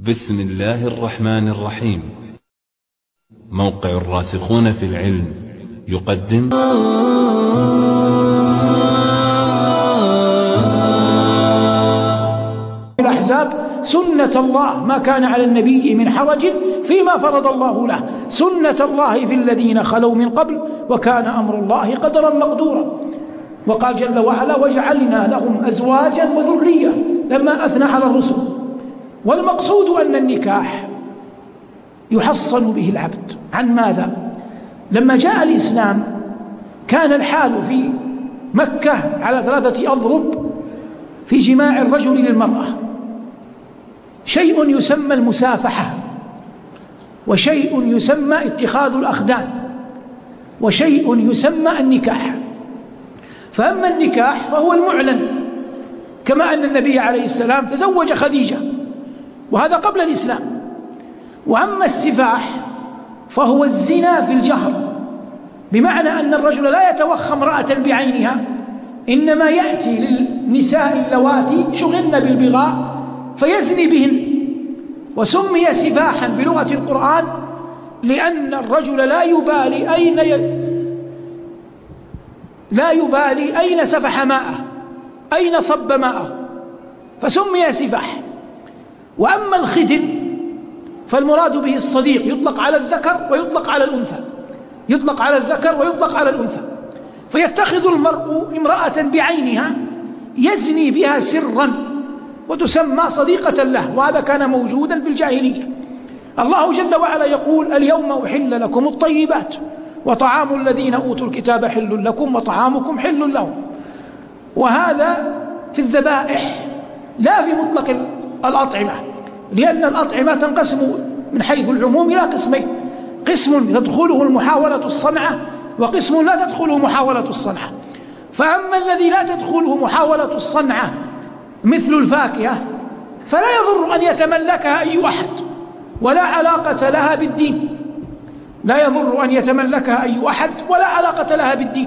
بسم الله الرحمن الرحيم. موقع الراسخون في العلم يقدم الأحزاب سنة الله ما كان على النبي من حرج فيما فرض الله له، سنة الله في الذين خلوا من قبل وكان أمر الله قدرا مقدورا. وقال جل وعلا: وجعلنا لهم أزواجا وذرية، لما أثنى على الرسل. والمقصود أن النكاح يحصن به العبد عن ماذا؟ لما جاء الإسلام كان الحال في مكة على 3 أضرب في جماع الرجل للمرأة، شيء يسمى المسافحة، وشيء يسمى اتخاذ الأخدان، وشيء يسمى النكاح. فأما النكاح فهو المعلن، كما أن النبي عليه السلام تزوج خديجة وهذا قبل الإسلام. وأما السفاح فهو الزنا في الجهر، بمعنى أن الرجل لا يتوخى امرأة بعينها، إنما يأتي للنساء اللواتي شغلن بالبغاء فيزني بهن. وسمي سفاحا بلغة القرآن لأن الرجل لا يبالي أين سفح ماءه، أين صب ماءه، فسمي سفاح. وأما الخدن فالمراد به الصديق، يطلق على الذكر ويطلق على الأنثى، يطلق على الذكر ويطلق على الأنثى. فيتخذ المرء امرأة بعينها يزني بها سرا وتسمى صديقة له، وهذا كان موجودا في الجاهلية. الله جل وعلا يقول: اليوم أحل لكم الطيبات وطعام الذين أوتوا الكتاب حل لكم وطعامكم حل لهم. وهذا في الذبائح لا في مطلق الأطعمة، لأن الأطعمة تنقسم من حيث العموم إلى قسمين: قسم تدخله المحاولة الصنعة، وقسم لا تدخله محاولة الصنعة. فأما الذي لا تدخله محاولة الصنعة مثل الفاكهة فلا يضر أن يتملكها أي أحد ولا علاقة لها بالدين، لا يضر أن يتملكها أي أحد ولا علاقة لها بالدين.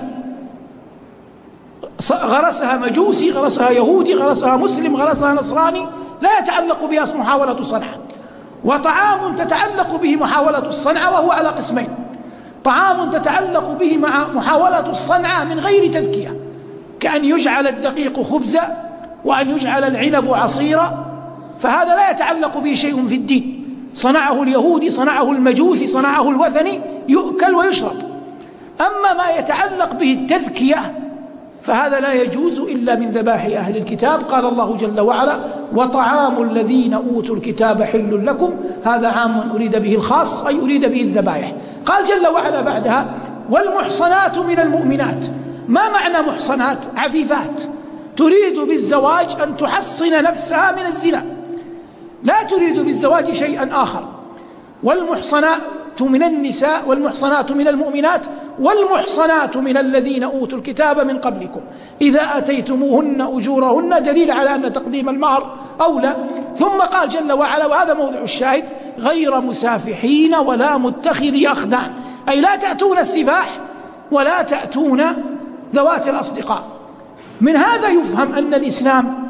غرسها مجوسي، غرسها يهودي، غرسها مسلم، غرسها نصراني، لا يتعلق بها محاولة صنعة. وطعام تتعلق به محاولة الصنعة وهو على قسمين: طعام تتعلق به مع محاولة الصنعة من غير تذكية، كأن يجعل الدقيق خبزا وأن يجعل العنب عصيرا، فهذا لا يتعلق به شيء في الدين، صنعه اليهودي، صنعه المجوسي، صنعه الوثني، يؤكل ويشرب. أما ما يتعلق به التذكية فهذا لا يجوز إلا من ذبائح أهل الكتاب. قال الله جل وعلا: وطعام الذين أوتوا الكتاب حل لكم، هذا عام أريد به الخاص، أي أريد به الذبائح. قال جل وعلا بعدها: والمحصنات من المؤمنات. ما معنى محصنات؟ عفيفات، تريد بالزواج أن تحصن نفسها من الزنا، لا تريد بالزواج شيئا آخر. والمحصنات من النساء، والمحصنات من المؤمنات، والمحصنات من الذين أوتوا الكتاب من قبلكم إذا آتيتموهن أجورهن، دليل على أن تقديم المهر أولى. ثم قال جل وعلا، وهذا موضع الشاهد: غير مسافحين ولا متخذي أخدان، أي لا تأتون السفاح ولا تأتون ذوات الأصدقاء. من هذا يفهم أن الإسلام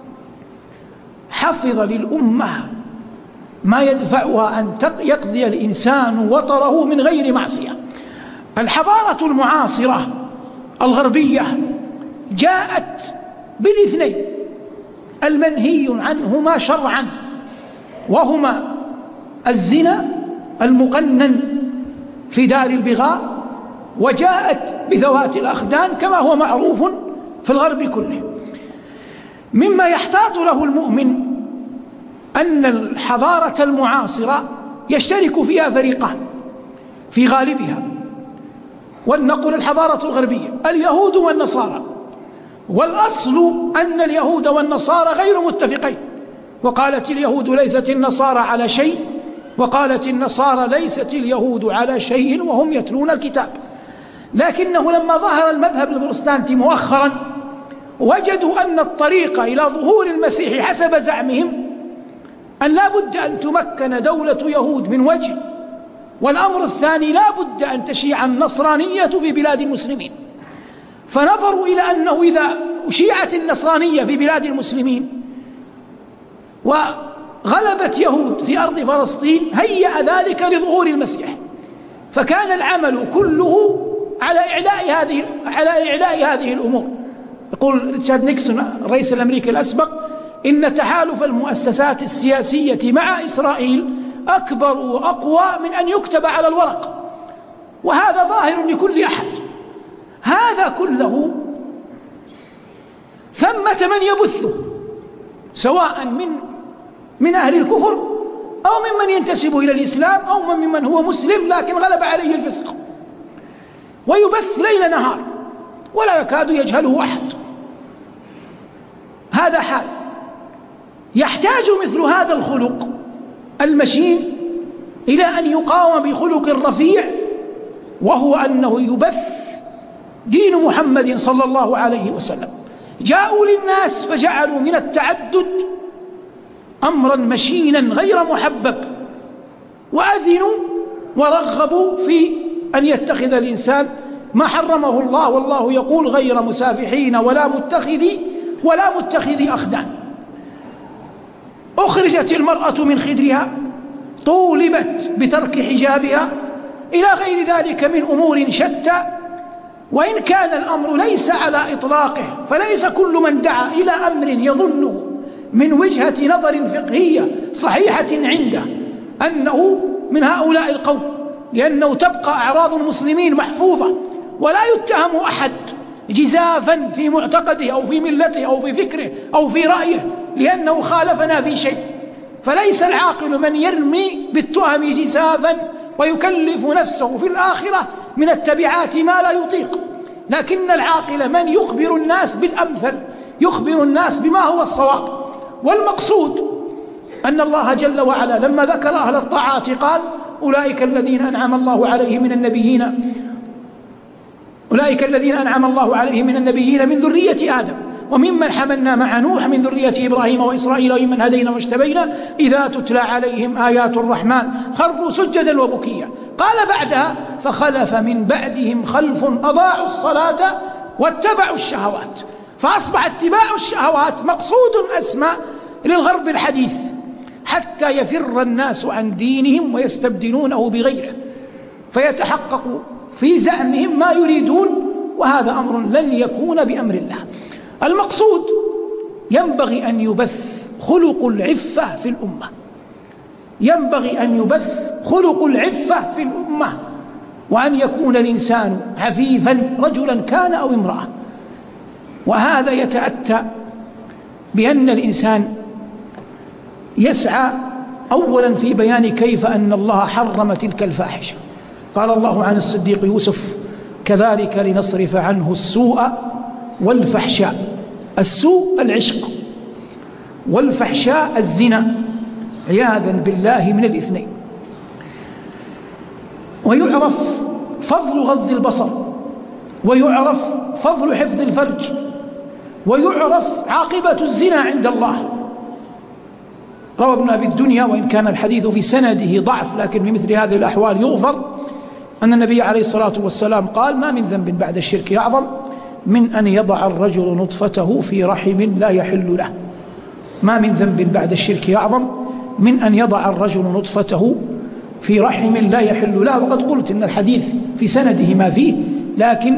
حفظ للأمة ما يدفعها أن يقضي الإنسان وطره من غير معصية. الحضارة المعاصرة الغربية جاءت بالاثنين المنهي عنهما شرعا، وهما الزنا المقنن في دار البغاء، وجاءت بذوات الأخدان كما هو معروف في الغرب كله. مما يحتاط له المؤمن أن الحضارة المعاصرة يشترك فيها فريقان في غالبها، ولنقل الحضارة الغربية اليهود والنصارى. والأصل أن اليهود والنصارى غير متفقين، وقالت اليهود ليست النصارى على شيء، وقالت النصارى ليست اليهود على شيء وهم يتلون الكتاب. لكنه لما ظهر المذهب البروتستانتي مؤخرا وجدوا أن الطريق إلى ظهور المسيح حسب زعمهم أن لا بد أن تمكن دولة يهود من وجه، والأمر الثاني لا بد أن تشيع النصرانية في بلاد المسلمين. فنظروا إلى أنه إذا أشيعت النصرانية في بلاد المسلمين غلبت يهود في أرض فلسطين هيأ ذلك لظهور المسيح، فكان العمل كله على إعلاء هذه الأمور. يقول ريتشارد نيكسون الرئيس الأمريكي الأسبق إن تحالف المؤسسات السياسية مع إسرائيل أكبر وأقوى من أن يكتب على الورق، وهذا ظاهر لكل أحد. هذا كله ثمة من يبثه، سواء من أهل الكفر أو ممن ينتسب إلى الإسلام أو ممن هو مسلم لكن غلب عليه الفسق، ويبث ليل نهار ولا يكاد يجهله أحد. هذا حال. يحتاج مثل هذا الخلق المشين إلى أن يقاوم بخلق رفيع، وهو أنه يبث دين محمد صلى الله عليه وسلم. جاءوا للناس فجعلوا من التعدد أمرا مشينا غير محبب، وأذنوا ورغبوا في أن يتخذ الإنسان ما حرمه الله، والله يقول غير مسافحين ولا متخذي أخدان. أخرجت المرأة من خدرها، طولبت بترك حجابها، إلى غير ذلك من أمور شتى. وإن كان الأمر ليس على إطلاقه، فليس كل من دعا إلى أمر يظنه من وجهة نظر فقهية صحيحة عنده أنه من هؤلاء القوم، لأنه تبقى أعراض المسلمين محفوظة، ولا يتهم أحد جزافا في معتقده أو في ملته أو في فكره أو في رأيه لأنه خالفنا في شيء. فليس العاقل من يرمي بالتهم جزافا ويكلف نفسه في الآخرة من التبعات ما لا يطيق، لكن العاقل من يخبر الناس بالأمثل، يخبر الناس بما هو الصواب. والمقصود أن الله جل وعلا لما ذكر أهل الطاعات قال أولئك الذين أنعم الله عليهم من النبيين من ذرية آدم وممن حملنا مع نوح من ذرية إبراهيم وإسرائيل وممن هدينا واجتبينا إذا تتلى عليهم آيات الرحمن خروا سجدا وبكيا. قال بعدها فخلف من بعدهم خلف أضاعوا الصلاة واتبعوا الشهوات. فأصبح اتباع الشهوات مقصود أسمى للغرب الحديث، حتى يفر الناس عن دينهم ويستبدلونه بغيره، فيتحقق في زعمهم ما يريدون، وهذا أمر لن يكون بأمر الله. المقصود ينبغي أن يبث خلق العفة في الأمة، ينبغي أن يبث خلق العفة في الأمة، وأن يكون الإنسان عفيفا رجلا كان أو امرأة. وهذا يتأتى بأن الإنسان يسعى أولا في بيان كيف أن الله حرم تلك الفاحشة. قال الله عن الصديق يوسف كذلك لنصرف عنه السوء والفحشاء. السوء العشق، والفحشاء الزنا، عياذا بالله من الاثنين. ويعرف فضل غض البصر، ويعرف فضل حفظ الفرج، ويعرف عاقبة الزنا عند الله. روى ابن أبي الدنيا وإن كان الحديث في سنده ضعف، لكن في مثل هذه الأحوال يغفر، أن النبي عليه الصلاة والسلام قال ما من ذنب بعد الشرك أعظم من أن يضع الرجل نطفته في رحم لا يحل له. ما من ذنب بعد الشرك أعظم من أن يضع الرجل نطفته في رحم لا يحل له. وقد قلت إن الحديث في سنده ما فيه، لكن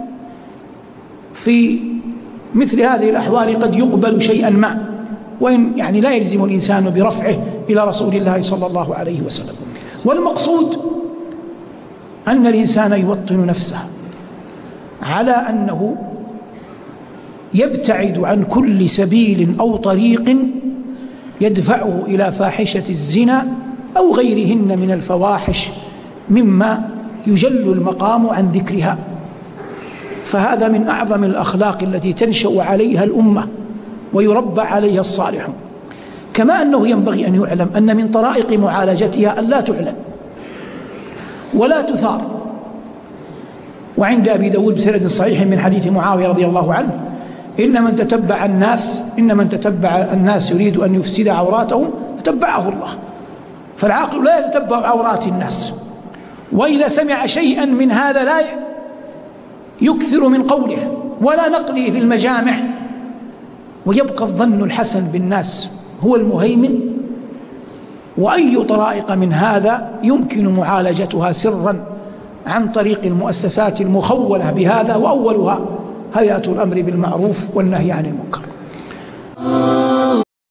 في مثل هذه الأحوال قد يقبل شيئا ما، وإن يعني لا يلزم الإنسان برفعه إلى رسول الله صلى الله عليه وسلم. والمقصود أن الإنسان يوطن نفسه على أنه يبتعد عن كل سبيل أو طريق يدفعه إلى فاحشة الزنا أو غيرهن من الفواحش مما يجل المقام عن ذكرها. فهذا من أعظم الأخلاق التي تنشأ عليها الأمة ويربى عليها الصالحون. كما أنه ينبغي أن يعلم أن من طرائق معالجتها أن لا تعلن ولا تثار. وعند أبي داود بسند صحيح من حديث معاوية رضي الله عنه إن من تتبع الناس يريد أن يفسد عوراتهم تتبعه الله. فالعاقل لا يتتبع عورات الناس، وإذا سمع شيئا من هذا لا يكثر من قوله ولا نقله في المجامع، ويبقى الظن الحسن بالناس هو المهيمن وأي طرائق من هذا يمكن معالجتها سرا عن طريق المؤسسات المخولة بهذا، وأولها هيئة الأمر بالمعروف والنهي عن المنكر.